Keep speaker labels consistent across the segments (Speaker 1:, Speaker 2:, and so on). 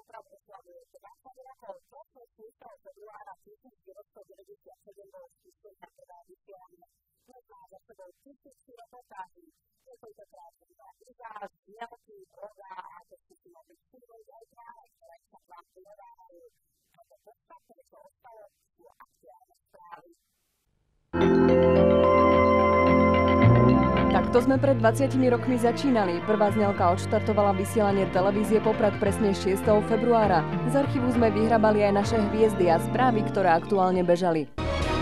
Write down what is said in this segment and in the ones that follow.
Speaker 1: Poprad oslavuje 20 rokov. 26. februára 1997 bolo spustené prvé vysielanie. Dnes má za sebou tisícky reportáží. Niekoľkokrát na krizách, diaľky, roga a to sú nové súdoj aj práve, ktoré sa k vám prihodávajú. A to podstatné, čo ostalo, sú aktuálne správy.
Speaker 2: Takto sme pred 20 rokmi začínali. Prvá znielka odštartovala vysielanie televízie Poprad presne 6. februára. Z archívu sme vyhrabali aj naše hviezdy a správy, ktoré aktuálne bežali.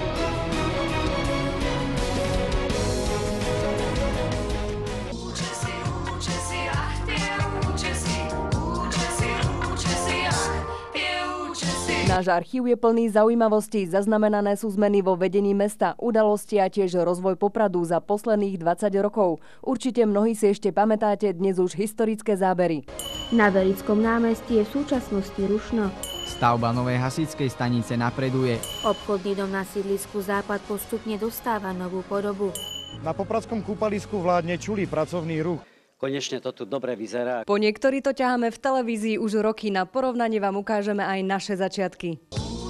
Speaker 2: Náš archív je plný zaujímavostí. Zaznamenané sú zmeny vo vedení mesta, udalosti a tiež rozvoj Popradu za posledných 20 rokov. Určite mnohí si ešte pamätáte dnes už historické zábery.
Speaker 3: Na Verickom námestí je v súčasnosti rušno.
Speaker 4: Stavba novej hasičskej stanice napreduje.
Speaker 3: Obchodný dom na sídlisku Západ postupne dostáva novú podobu.
Speaker 5: Na popradskom kúpalisku vládne čulý pracovný ruch.
Speaker 6: Konečne to tu dobre vyzerá.
Speaker 2: Po niektorí to ťaháme v televízii už roky. Na porovnanie vám ukážeme aj naše začiatky.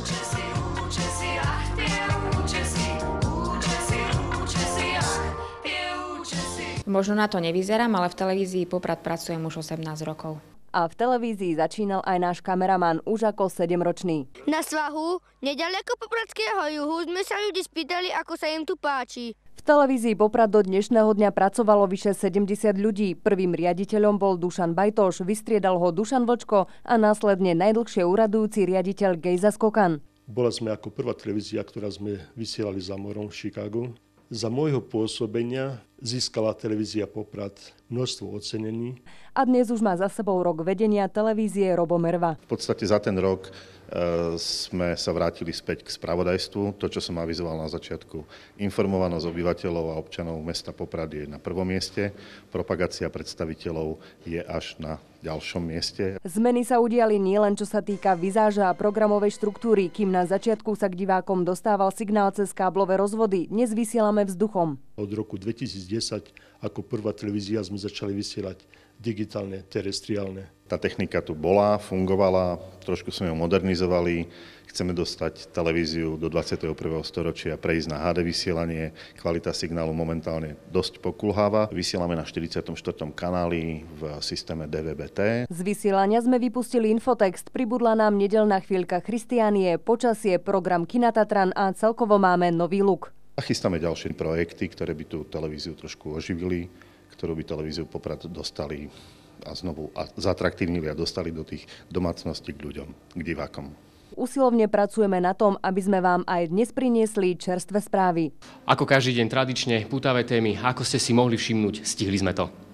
Speaker 7: Možno na to nevyzerám, ale v televízii Poprad pracujem už 18 rokov.
Speaker 2: A v televízii začínal aj náš kameraman už ako 7-ročný.
Speaker 8: Na svahu, nedaleko popradského juhu, sme sa ľudí spýtali, ako sa im tu páči.
Speaker 2: V televízii Poprad do dnešného dňa pracovalo vyše 70 ľudí. Prvým riaditeľom bol Dušan Bajtoš, vystriedal ho Dušan Vlčko a následne najdlhšie úradujúci riaditeľ Gejza Skokan.
Speaker 9: Bola sme ako prvá televízia, ktorá sme vysielali za morom v Chicagu. Za môjho pôsobenia získala televízia Poprad množstvo ocenení.
Speaker 2: A dnes už má za sebou rok vedenia televízie Robo Merva.
Speaker 10: V podstate za ten rok sme sa vrátili späť k spravodajstvu. To, čo som avizoval na začiatku, informovanosť obyvateľov a občanov mesta Poprad je na prvom mieste. Propagácia predstaviteľov je až na ďalšom mieste.
Speaker 2: Zmeny sa udiali nielen čo sa týka vizáža a programovej štruktúry, kým na začiatku sa k divákom dostával signál cez káblové rozvody. Dnes vysielame vzduchom.
Speaker 9: Od roku 2010 ako prvá televízia sme začali vysielať digitálne, terestriálne.
Speaker 10: Tá technika tu bola, fungovala, trošku sme ju modernizovali. Chceme dostať televíziu do 21. storočia, prejsť na HD vysielanie. Kvalita signálu momentálne dosť pokulháva. Vysielame na 44. kanáli v systéme DVB-T.
Speaker 2: Z vysielania sme vypustili infotext, pribudla nám nedeľná chvíľka Christianie, počasie, program Kina Tatran a celkovo máme nový look.
Speaker 10: A chystáme ďalšie projekty, ktoré by tú televíziu trošku oživili, ktorú by televíziu Poprad dostali a znovu zatraktívnili a dostali do tých domácností k ľuďom, k divákom.
Speaker 2: Usilovne pracujeme na tom, aby sme vám aj dnes priniesli čerstvé správy.
Speaker 11: Ako každý deň tradične pútavé témy, ako ste si mohli všimnúť, stihli sme to.